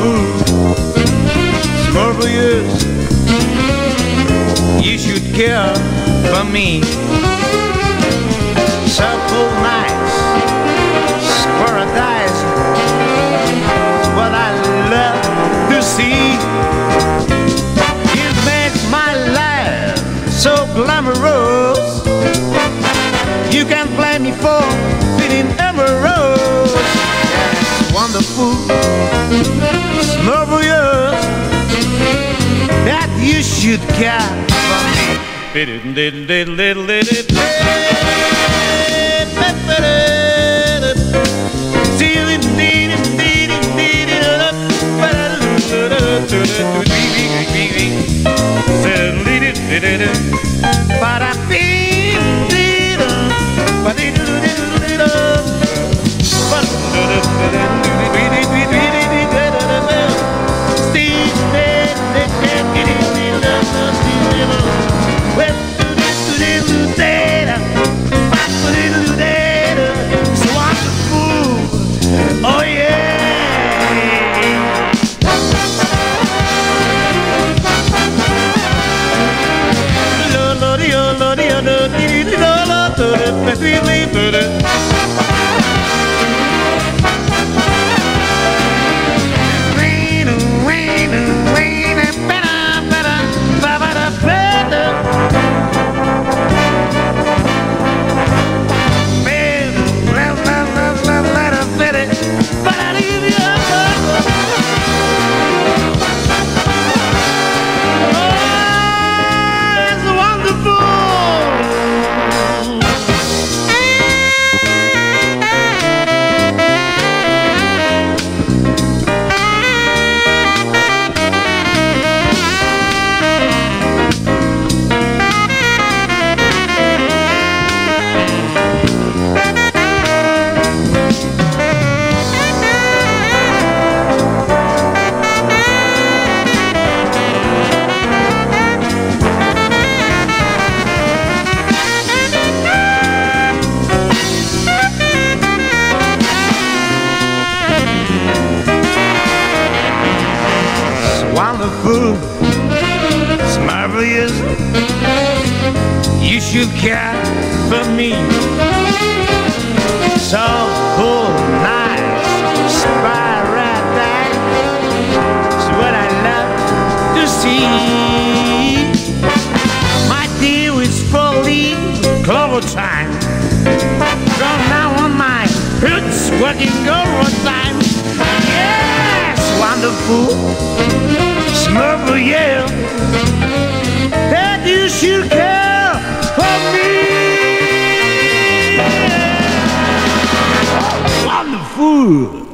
wonderful. It's marvelous. You should care for me. Supple nights, paradise. What I love to see. It makes my life so glamorous. You can't blame me for feeling amorous. It's wonderful, it's marvelous that you should care for me. Wonderful, it's marvelous. You should care for me. So cool, nice, paradise. It's what I love to see. My dear, it's fully clover time. From now on, my roots working overtime. Yes, wonderful. Smurfle, yeah, that you should care for me. Wonderful.